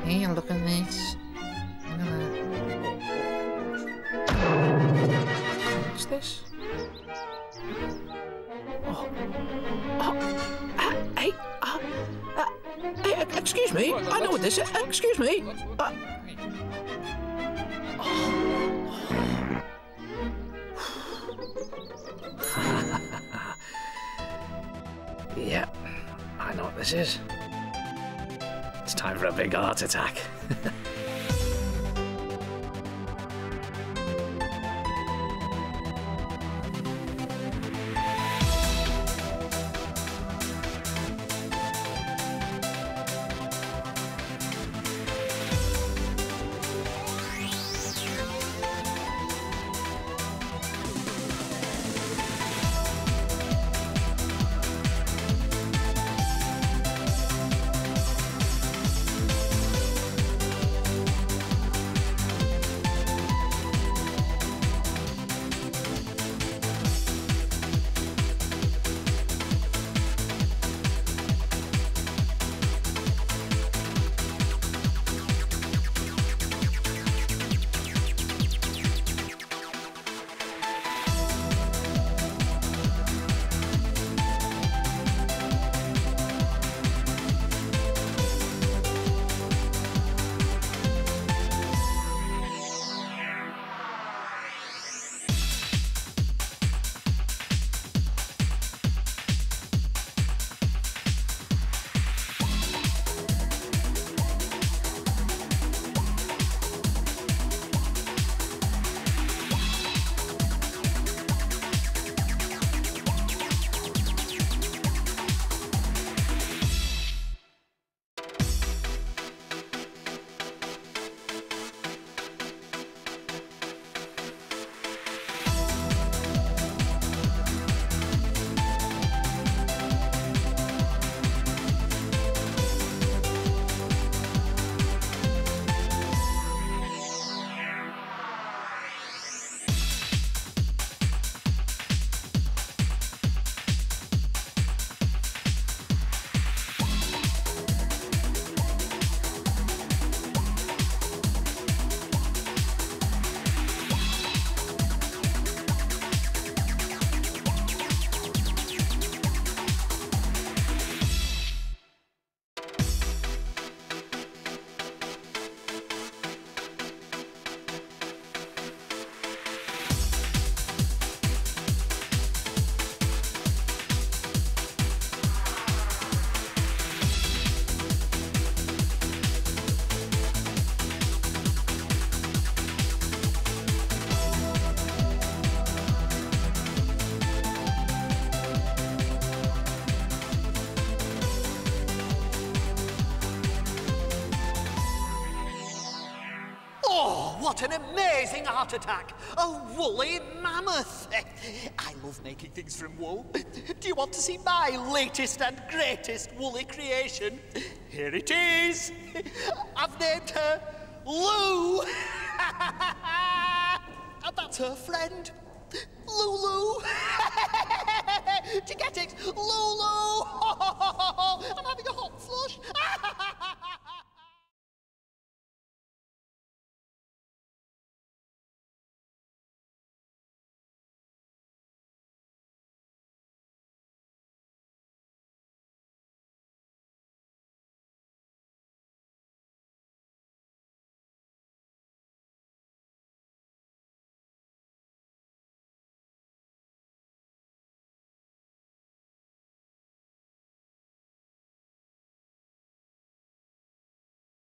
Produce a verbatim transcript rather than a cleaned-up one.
Hey, look at this. Look at that. What's this? Oh. Oh. Uh, hey, uh, uh, hey, excuse me. I know what this is. Excuse me. Uh, Yep, I know what this is. It's time for a big heart attack. What an amazing heart attack! A woolly mammoth! I love making things from wool. Do you want to see my latest and greatest woolly creation? Here it is! I've named her Lou! And that's her friend, Lulu!